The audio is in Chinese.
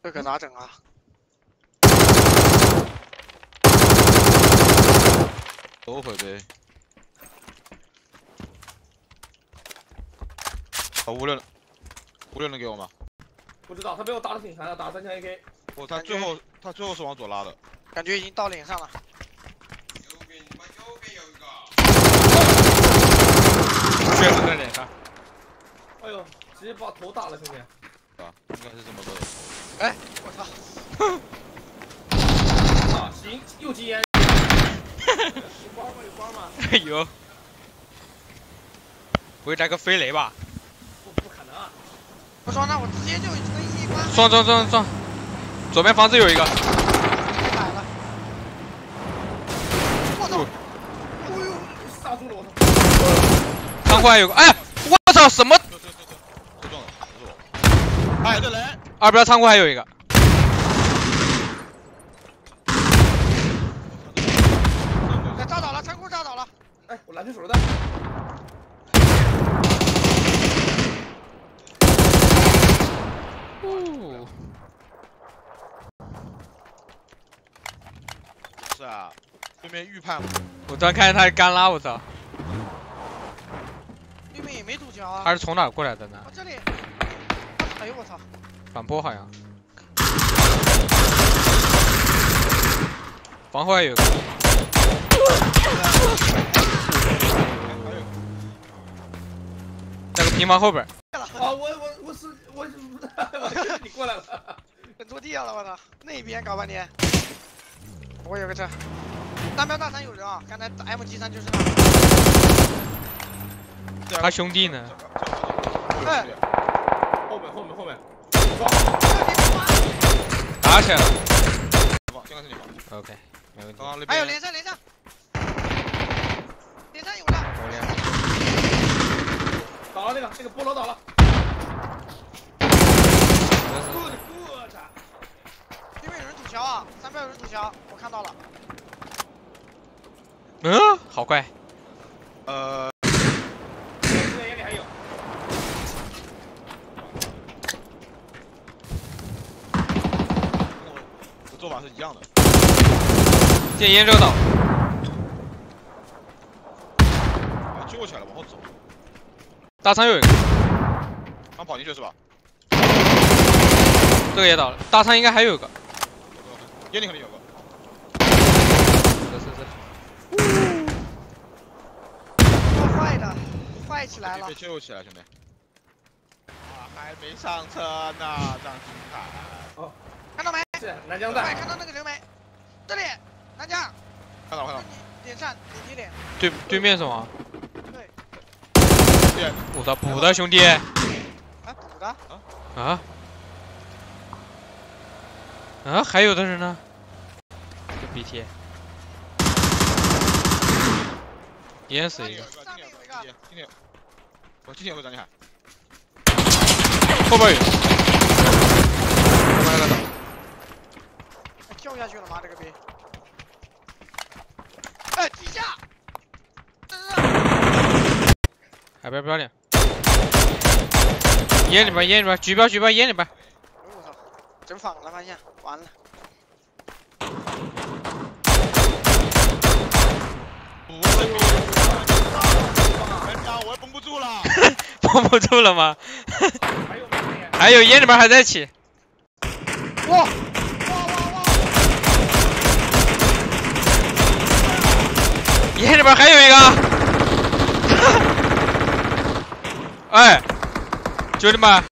这可咋整啊？ 都会呗。五六能给我吗？ 不知道，他被我打得挺残的，打3枪 AK。 哦，他最后是往左拉的。 感觉已经到脸上了。 右边有一个。 确实在脸上。 哎呦，直接把头打了，兄弟。 啊，应该是这么个。 哎，我操！ 啊，行，又禁烟。有包吗？有包吗？ 有。不会来个飞雷吧？ 不可能啊！ 我说那我直接就一关。 撞！左边房子有一个。 买了。我操！ 哎呦，刹住了我操！ 仓库还有个，哎，我操，什么？ 这中了，不是我。哎，这人。 二标仓库还有一个。 炸倒了，仓库炸倒了。 哎，我篮球手榴弹。 哦。 是啊，对面预判。 我突然看见他是干拉，我操！ 对面也没堵墙啊。 他是从哪过来的呢？ 我这里。哎呦我操！ 反坡好像。房后还有个。那个平房后边。 啊，我你过来了， 坐地上了，我操！那边搞半天。我有个车。单标大山有人啊，刚才M73就是那。 他兄弟呢？ 哎， 后面。 打起来了。 先看这里吧。 OK， 没问题。 还有连上。连上有了。 倒了那个菠萝倒了。Good。 对面有人堵桥啊，3标有人堵桥，我看到了。 嗯，好快。 眼里还有。 我做法是一样的。 见烟热岛。 救过起来了，往后走。 大仓又有一个。 刚跑进去是吧？ 这个也倒了，大仓应该还有一个。 烟里肯定有个。 是。 坏的，坏起来了。 被救起来，兄弟。啊，还没上车呢，张金凯。 哦， 看到没？ 是南江站。 看到那个人没？这里，南江。 看到。 脸上，你脸。 对面是吗？ 对。 我操，补的兄弟。 啊，补的？ 还有的人呢。这 BT。淹死一个。 上面有一个。 今天有个张金海。 后边有。后面那个倒。 跳下去了吗？这个兵。哎，底下。 海边标点。烟里边，举标烟里边。 我操，整反了，发现完了。 我绷不住了。 绷不住了吗？还有烟里边还在起。 哇！ 烟里边还有一个。哎，兄弟们。